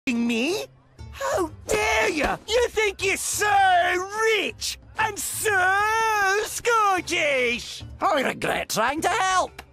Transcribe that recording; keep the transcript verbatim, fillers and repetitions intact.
Me? How dare you? You think you're so rich and so Scottish? I regret trying to help.